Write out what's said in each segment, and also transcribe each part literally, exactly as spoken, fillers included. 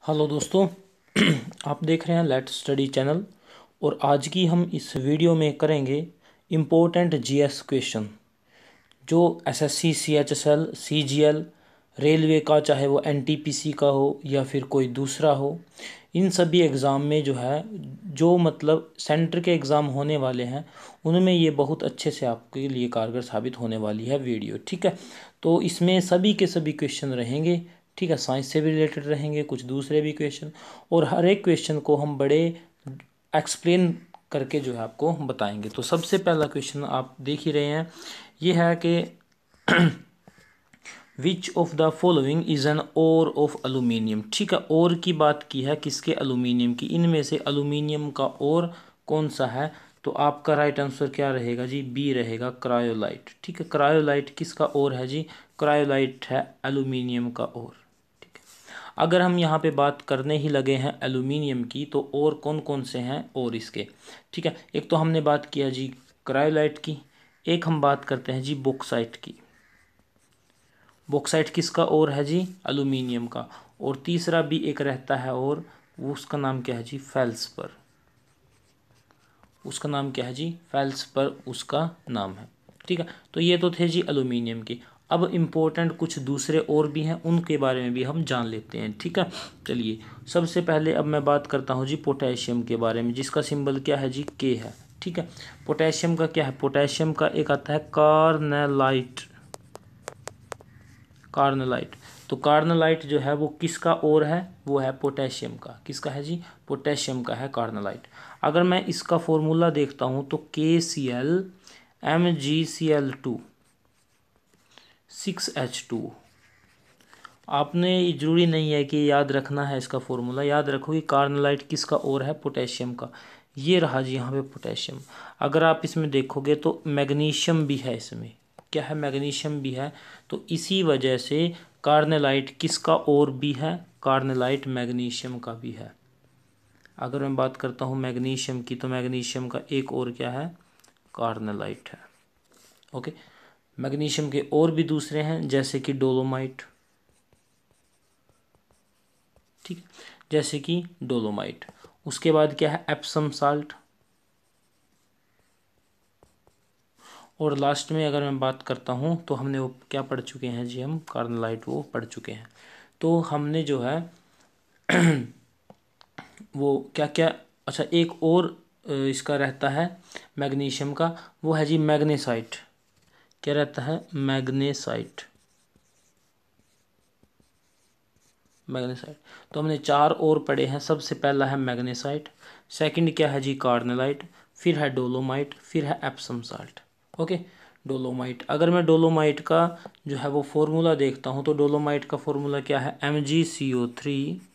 Hello दोस्तों, आप देख रहे हैं लेट स्टडी चैनल। और आज की हम इस वीडियो में करेंगे इम्पोर्टेंट जीएस क्वेश्चन जो एसएससी सीएचएसएल सीजीएल रेलवे का, चाहे वो एनटीपीसी का हो या फिर कोई दूसरा हो, इन सभी एग्ज़ाम में जो है जो मतलब सेंटर के एग्ज़ाम होने वाले हैं उनमें ये बहुत अच्छे से आपके लिए कारगर साबित होने वाली है वीडियो। ठीक है, तो इसमें सभी के सभी क्वेश्चन रहेंगे। ठीक है, साइंस से भी रिलेटेड रहेंगे, कुछ दूसरे भी क्वेश्चन, और हर एक क्वेश्चन को हम बड़े एक्सप्लेन करके जो है आपको बताएंगे। तो सबसे पहला क्वेश्चन आप देख ही रहे हैं, ये है कि which of the following is an ore of aluminium. ठीक है, ओर की बात की है किसके, एलुमिनियम की। इनमें से एलुमिनियम का ओर कौन सा है? तो आपका राइट आंसर क्या रहेगा जी? बी रहेगा, क्रायोलाइट। ठीक है, क्रायोलाइट किसका ओर है जी? क्रायोलाइट है एलुमिनियम का ओर। ठीक है, अगर हम यहाँ पे बात करने ही लगे हैं एलुमिनियम की, तो और कौन कौन से हैं और इसके? ठीक है, एक तो हमने बात किया जी क्रायोलाइट की, एक हम बात करते हैं जी बॉक्साइट की। बॉक्साइट किसका ओर है जी? एलुमिनियम का। और तीसरा भी एक रहता है और, वो उसका नाम क्या है जी? फेल्सपर। उसका नाम क्या है जी? फेल्सपर उसका नाम है। ठीक है, तो ये तो थे जी एलुमिनियम के। अब इम्पोर्टेंट कुछ दूसरे और भी हैं, उनके बारे में भी हम जान लेते हैं। ठीक है, चलिए सबसे पहले अब मैं बात करता हूँ जी पोटेशियम के बारे में, जिसका सिंबल क्या है जी? के है। ठीक है, पोटेशियम का क्या है? पोटेशियम का एक आता है कार्नेलाइट। कार्नेलाइट, तो कार्नेलाइट जो है वो किसका ओर है? वो है पोटेशियम का। किसका है जी? पोटेशियम का है कार्नेलाइट। अगर मैं इसका फॉर्मूला देखता हूँ तो K C L M G C L two six H two. आपने ज़रूरी नहीं है कि याद रखना है इसका फॉर्मूला, याद रखो कि कार्नेलाइट किसका ओर है? पोटेशियम का। ये रहा जी यहाँ पे पोटेशियम। अगर आप इसमें देखोगे तो मैग्नीशियम भी है इसमें। क्या है? मैग्नीशियम भी है। तो इसी वजह से कार्नेलाइट किसका ओर भी है? कार्नेलाइट मैग्नीशियम का भी है। अगर मैं बात करता हूँ मैग्नीशियम की, तो मैग्नीशियम का एक और क्या है? कार्नेलाइट है। ओके, मैग्नीशियम के और भी दूसरे हैं, जैसे कि डोलोमाइट। ठीक, जैसे कि डोलोमाइट। उसके बाद क्या है? Epsom salt. और लास्ट में अगर मैं बात करता हूँ तो हमने वो क्या पढ़ चुके हैं जी? हम कार्नेलाइट वो पढ़ चुके हैं। तो हमने जो है वो क्या क्या, अच्छा एक और इसका रहता है मैग्नीशियम का, वो है जी मैग्नेसाइट। क्या रहता है? मैग्नेसाइट। मैग्नेसाइट, तो हमने चार और पढ़े हैं। सबसे पहला है मैग्नेसाइट, सेकंड क्या है जी? कार्नेलाइट, फिर है डोलोमाइट, फिर है एप्सम साल्ट। ओके, डोलोमाइट, अगर मैं डोलोमाइट का जो है वो फॉर्मूला देखता हूँ तो डोलोमाइट का फॉर्मूला क्या है? M G C O three,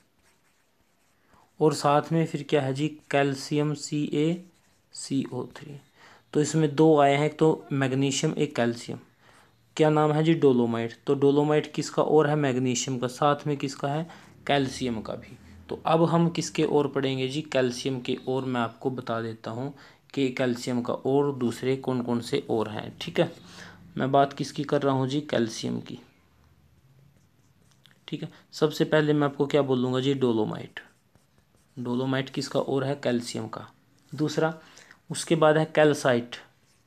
और साथ में फिर क्या है जी? Calcium C A C O three. तो इसमें दो आए हैं, एक तो मैग्नीशियम एक कैल्शियम। क्या नाम है जी? डोलोमाइट। तो डोलोमाइट किसका और है? मैग्नीशियम का। साथ में किसका है? कैल्शियम का भी। तो अब हम किसके और पढ़ेंगे जी? कैल्शियम के। और मैं आपको बता देता हूँ कि कैल्शियम का और दूसरे कौन कौन से और हैं। ठीक है, मैं बात किसकी कर रहा हूँ जी? कैल्शियम की। ठीक है, सबसे पहले मैं आपको क्या बोलूँगा जी? डोलोमाइट। डोलोमाइट किसका और है? कैल्शियम का। दूसरा, उसके बाद है कैल्साइट।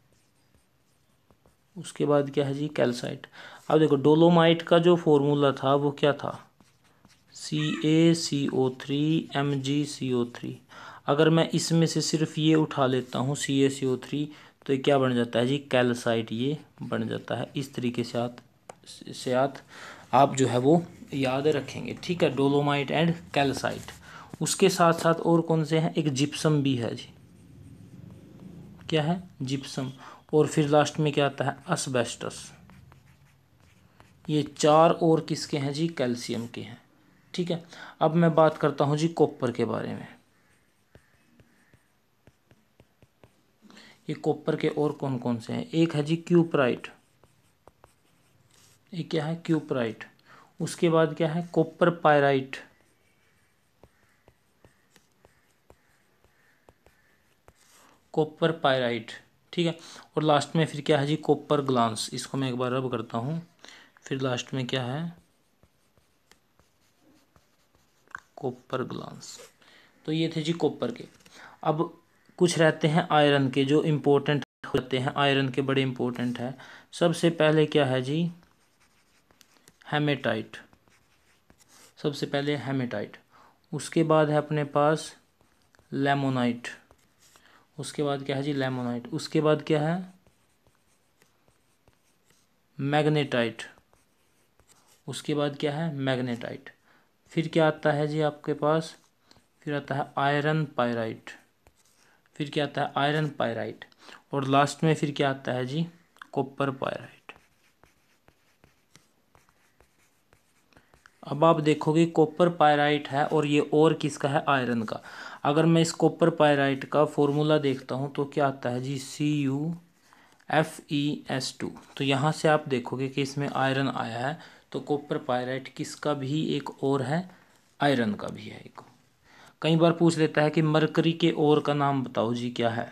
उसके बाद क्या है जी? कैल्साइट। अब देखो डोलोमाइट का जो फॉर्मूला था वो क्या था? C A C O three M G C O three. अगर मैं इसमें से सिर्फ ये उठा लेता हूँ सी ए सी ओ थ्री, तो ये क्या बन जाता है जी? कैल्साइट ये बन जाता है। इस तरीके से आप से आप आप जो है वो याद रखेंगे। ठीक है, डोलोमाइट एंड कैल्साइट। उसके साथ साथ और कौन से हैं? एक जिप्सम भी है जी। क्या है? जिप्सम। और फिर लास्ट में क्या आता है? असबेस्टस। ये चार और किसके हैं जी? कैल्शियम के हैं। ठीक है, अब मैं बात करता हूँ जी कॉपर के बारे में। ये कॉपर के और कौन कौन से हैं? एक है जी क्यूपराइट। एक क्या है? क्यूपराइट। उसके बाद क्या है? Copper pyrite. Copper pyrite. ठीक है, और लास्ट में फिर क्या है जी? Copper glance. इसको मैं एक बार रब करता हूँ। फिर लास्ट में क्या है? Copper glass. तो ये थे जी कॉपर के। अब कुछ रहते हैं आयरन के जो इम्पोर्टेंट होते हैं, आयरन के बड़े इम्पोर्टेंट है। सबसे पहले क्या है जी, हेमेटाइट। सबसे पहले हेमेटाइट, उसके बाद है अपने पास लेमोनाइट, उसके बाद क्या है जी लेमोनाइट, उसके बाद क्या है मैग्नेटाइट, उसके बाद क्या है मैग्नेटाइट। फिर क्या आता है जी आपके पास, फिर आता है आयरन पायराइट, फिर क्या आता है आयरन पायराइट, और लास्ट में फिर क्या आता है जी कॉपर पायराइट। अब आप देखोगे कॉपर पायराइट है और ये और किसका है, आयरन का। अगर मैं इस कॉपर पायराइट का फॉर्मूला देखता हूँ तो क्या आता है जी C U F E S two. तो यहाँ से आप देखोगे कि इसमें आयरन आया है, तो कॉपर पायराइट किसका भी एक और है, आयरन का भी है एक। कई बार पूछ लेता है कि मरकरी के और का नाम बताओ जी, क्या है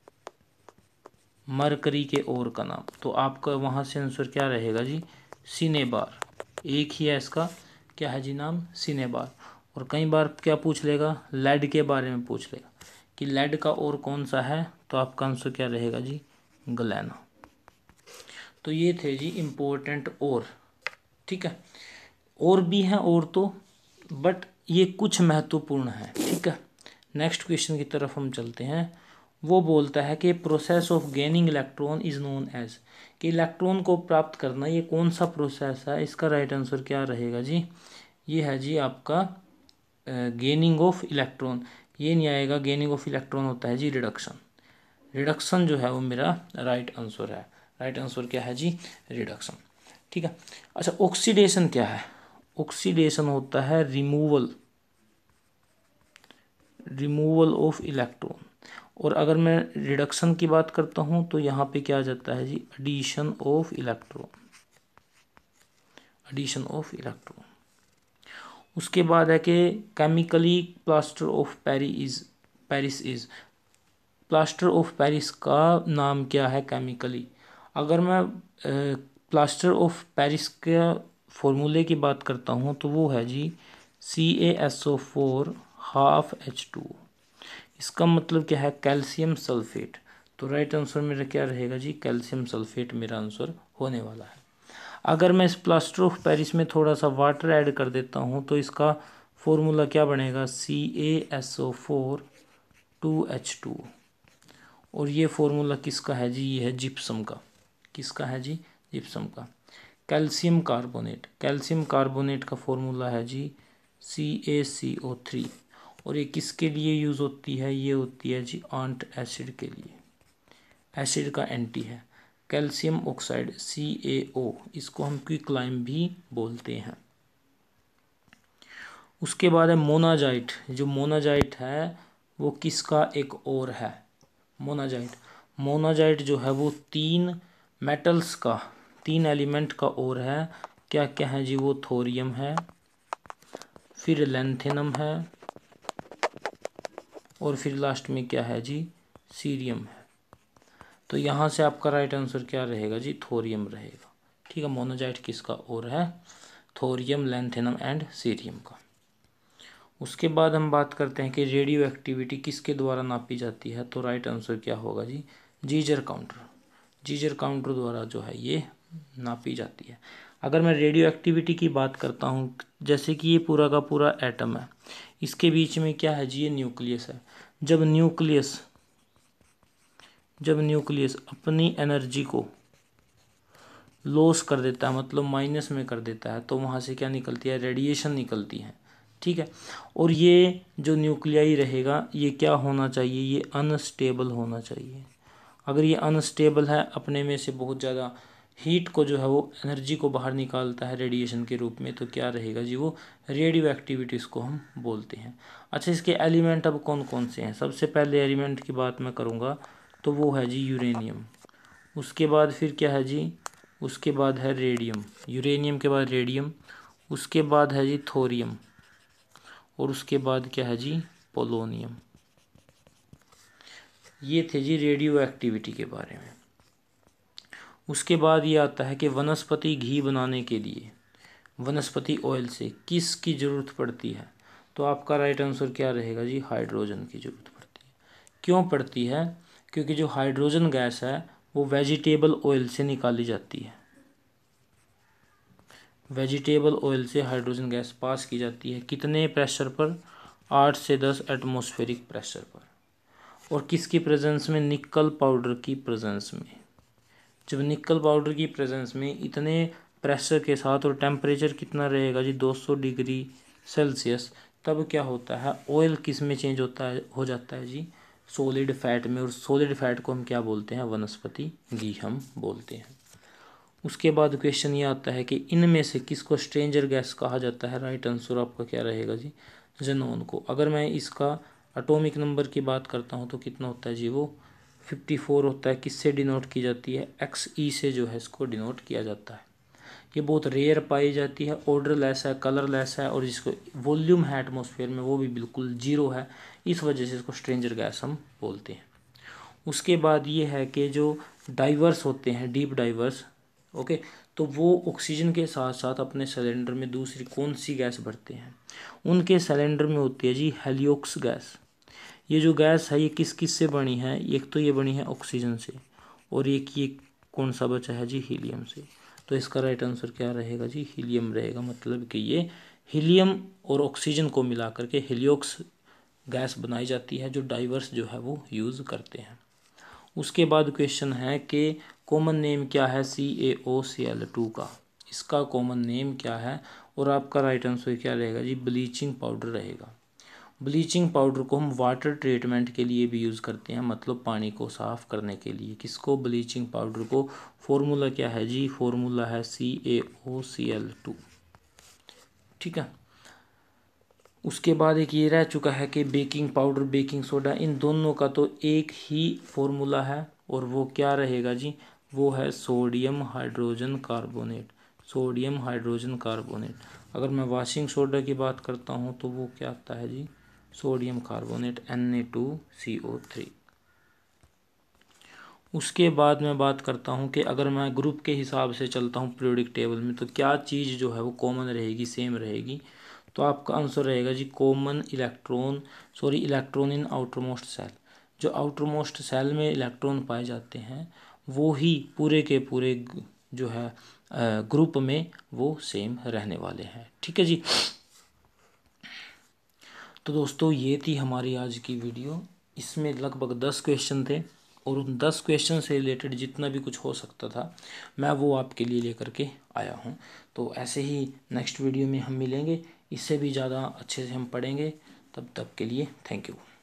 मरकरी के और का नाम, तो आपका वहाँ से आंसर क्या रहेगा जी सिनेबार। एक ही है इसका, क्या है जी नाम सिनेबार। और कई बार क्या पूछ लेगा, लेड के बारे में पूछ लेगा कि लेड का और कौन सा है, तो आपका आंसर क्या रहेगा जी गलेना। तो ये थे जी इम्पोर्टेंट और, ठीक है। और भी हैं और तो, बट ये कुछ महत्वपूर्ण है, ठीक है। नेक्स्ट क्वेश्चन की तरफ हम चलते हैं। वो बोलता है कि process of gaining electron is known as, कि इलेक्ट्रॉन को प्राप्त करना ये कौन सा प्रोसेस है। इसका राइट आंसर क्या रहेगा जी, ये है जी आपका गेनिंग ऑफ इलेक्ट्रॉन। ये नहीं आएगा, गेनिंग ऑफ इलेक्ट्रॉन होता है जी रिडक्शन। रिडक्शन जो है वो मेरा राइट आंसर है। राइट आंसर क्या है जी रिडक्शन, ठीक है। अच्छा ऑक्सीडेशन क्या है, ऑक्सीडेशन होता है रिमूवल, रिमूवल ऑफ इलेक्ट्रॉन। और अगर मैं रिडक्शन की बात करता हूँ तो यहाँ पे क्या आ जाता है जी addition of electron, addition of electron. उसके बाद है कि chemically plaster of Paris is, Paris is, plaster of Paris का नाम क्या है केमिकली। अगर मैं प्लास्टर ऑफ पेरिस के फॉर्मूले की बात करता हूँ तो वो है जी C A S O four half H two. इसका मतलब क्या है कैल्शियम सल्फेट। तो राइट आंसर मेरा क्या रहेगा जी कैल्शियम सल्फेट मेरा आंसर होने वाला है। अगर मैं इस प्लास्टर ऑफ पेरिस में थोड़ा सा वाटर ऐड कर देता हूँ तो इसका फॉर्मूला क्या बनेगा C A S O four two H two. और ये फॉर्मूला किसका है जी, ये है जिप्सम का। किसका है जी जिप्सम का। कैल्शियम कार्बोनेट, कैल्शियम कार्बोनेट का फॉर्मूला है जी C A C O three. और ये किसके लिए यूज़ होती है, ये होती है जी आंट एसिड के लिए, एसिड का एंटी है। कैल्शियम ऑक्साइड सी ए ओ, इसको हम क्विकलाइम भी बोलते हैं। उसके बाद है मोनाजाइट। जो मोनाजाइट है वो किसका एक और है, मोनाजाइट। मोनाजाइट जो है वो तीन मेटल्स का, तीन एलिमेंट का और है। क्या क्या है जी, वो थोरियम है, फिर लैंथेनम है, और फिर लास्ट में क्या है जी सीरियम है। तो यहाँ से आपका राइट आंसर क्या रहेगा जी थोरियम रहेगा, ठीक है। मोनाजाइट किसका और है, थोरियम, लैंथेनम एंड सीरियम का। उसके बाद हम बात करते हैं कि रेडियो एक्टिविटी किसके द्वारा नापी जाती है। तो राइट आंसर क्या होगा जी जीजर काउंटर, जीजर काउंटर द्वारा जो है ये नापी जाती है। अगर मैं रेडियो एक्टिविटी की बात करता हूँ, जैसे कि ये पूरा का पूरा एटम है, इसके बीच में क्या है जी ये न्यूक्लियस है। जब न्यूक्लियस जब न्यूक्लियस अपनी एनर्जी को लॉस कर देता है, मतलब माइनस में कर देता है, तो वहाँ से क्या निकलती है रेडिएशन निकलती है, ठीक है। और ये जो न्यूक्लियाई रहेगा ये क्या होना चाहिए, ये अनस्टेबल होना चाहिए। अगर ये अनस्टेबल है, अपने में से बहुत ज़्यादा हीट को जो है वो एनर्जी को बाहर निकालता है रेडिएशन के रूप में, तो क्या रहेगा जी वो रेडियो एक्टिविटीज़ को हम बोलते हैं। अच्छा इसके एलिमेंट अब कौन कौन से हैं। सबसे पहले एलिमेंट की बात मैं करूँगा तो वो है जी यूरेनियम। उसके बाद फिर क्या है जी, उसके बाद है रेडियम, यूरेनियम के बाद रेडियम, उसके बाद है जी थोरियम, और उसके बाद क्या है जी पोलोनियम। ये थे जी रेडियो एक्टिविटी के बारे में। उसके बाद ये आता है कि वनस्पति घी बनाने के लिए वनस्पति ऑयल से किसकी ज़रूरत पड़ती है। तो आपका राइट आंसर क्या रहेगा जी, हाइड्रोजन की जरूरत पड़ती है। क्यों पड़ती है? क्योंकि जो हाइड्रोजन गैस है वो वेजिटेबल ऑयल से निकाली जाती है। वेजिटेबल ऑयल से हाइड्रोजन गैस पास की जाती है कितने प्रेशर पर? आठ से दस एटमॉस्फेरिक प्रेशर पर। और किसकी प्रेजेंस में? निकल पाउडर की प्रेजेंस में। जब निकल पाउडर की प्रेजेंस में इतने प्रेशर के साथ और टेम्परेचर कितना रहेगा जी, दो सौ डिग्री सेल्सियस, तब क्या होता है, ऑयल किस में चेंज होता है, हो जाता है जी, सॉलिड फैट में। और सॉलिड फैट को हम क्या बोलते हैं? वनस्पति घी हम बोलते हैं। उसके बाद क्वेश्चन ये आता है कि इनमें से किसको स्ट्रेंजर गैस कहा जाता है? राइट आंसर आपका क्या रहेगा जी, ज़ेनॉन को। अगर मैं इसका एटॉमिक नंबर की बात करता हूँ तो कितना होता है जी, वो फिफ्टी फोर होता है। किससे डिनोट की जाती है? एक्स ई से जो है इसको डिनोट किया जाता है। ये बहुत रेयर पाई जाती है, ऑर्डरलेस है, कलरलेस है, और जिसको वॉल्यूम है एटमॉस्फेयर में वो भी बिल्कुल जीरो है। इस वजह से इसको स्ट्रेंजर गैस हम बोलते हैं। उसके बाद ये है कि जो डाइवर्स होते हैं, डीप डाइवर्स, ओके, तो वो ऑक्सीजन के साथ साथ अपने सिलेंडर में दूसरी कौन सी गैस भरते हैं? उनके सिलेंडर में होती है जी हेलियोक्स गैस। ये जो गैस है ये किस किस से बनी है? एक तो ये बनी है ऑक्सीजन से, और एक ये कौन सा बचा है जी, हीलियम से। तो इसका राइट आंसर क्या रहेगा जी, हीलियम रहेगा। मतलब कि ये हीलियम और ऑक्सीजन को मिला करके हेलियोक्स गैस बनाई जाती है, जो डाइवर्स जो है वो यूज़ करते हैं। उसके बाद क्वेश्चन है कि कॉमन नेम क्या है सी ए ओ सी एल टू का? इसका कॉमन नेम क्या है? और आपका राइट आंसर क्या रहेगा जी, ब्लीचिंग पाउडर रहेगा। ब्लीचिंग पाउडर को हम वाटर ट्रीटमेंट के लिए भी यूज़ करते हैं, मतलब पानी को साफ़ करने के लिए। किसको? ब्लीचिंग पाउडर को। फॉर्मूला क्या है जी? फॉर्मूला है सी ए ओ सी एल टू। ठीक है। उसके बाद एक ये रह चुका है कि बेकिंग पाउडर, बेकिंग सोडा, इन दोनों का तो एक ही फॉर्मूला है, और वो क्या रहेगा जी, वो है sodium hydrogen carbonate. Sodium hydrogen carbonate. अगर मैं वाशिंग सोडा की बात करता हूँ तो वो क्या आता है जी, sodium carbonate, N A two C O three. उसके बाद मैं बात करता हूँ कि अगर मैं ग्रुप के हिसाब से चलता हूँ पीरियोडिक टेबल में, तो क्या चीज़ जो है वो कॉमन रहेगी, सेम रहेगी? तो आपका आंसर रहेगा जी common electron, sorry electron in outermost shell. जो आउटरमोस्ट सेल में इलेक्ट्रॉन पाए जाते हैं वो ही पूरे के पूरे जो है ग्रुप में वो सेम रहने वाले हैं। ठीक है जी। तो दोस्तों ये थी हमारी आज की वीडियो। इसमें लगभग दस क्वेश्चन थे, और उन दस क्वेश्चन से रिलेटेड जितना भी कुछ हो सकता था मैं वो आपके लिए लेकर के आया हूँ। तो ऐसे ही नेक्स्ट वीडियो में हम मिलेंगे, इससे भी ज़्यादा अच्छे से हम पढ़ेंगे। तब तक के लिए थैंक यू।